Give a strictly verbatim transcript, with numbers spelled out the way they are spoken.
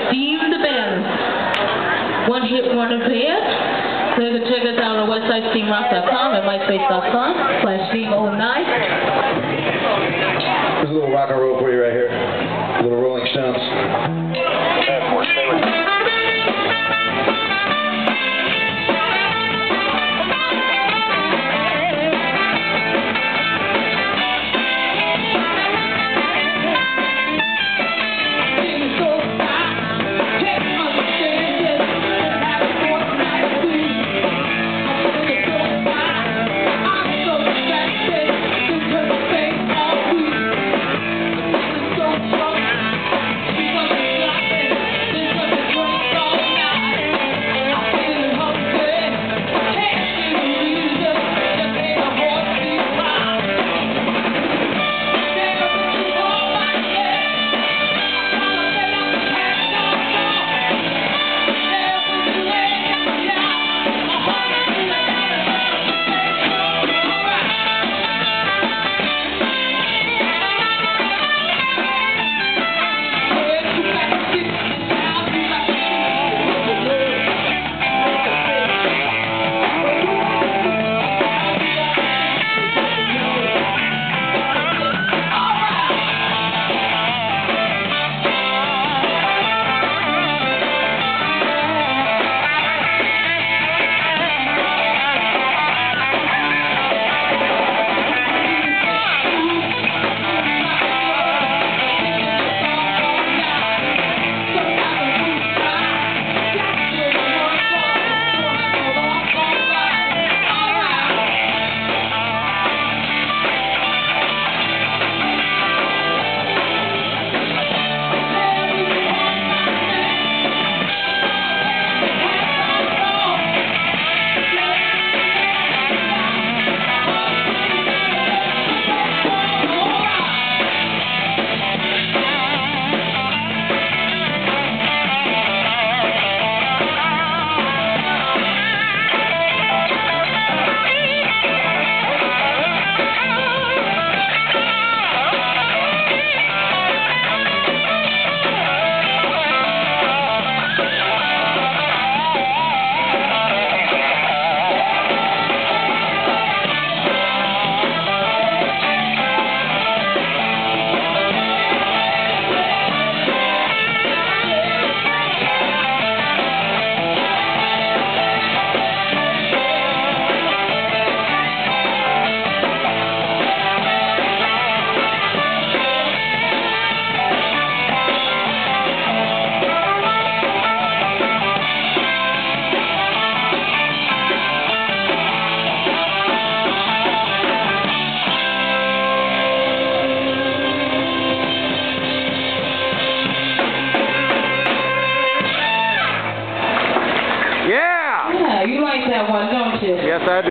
Steve the Band. One hit wonder band. So you can check us out on our website, steam rock dot com and myspace dot com slash steam oh nine. There's a little rock and roll for you right here. A little Rolling Stones. Yeah, you like that one, don't you? Yes, I do.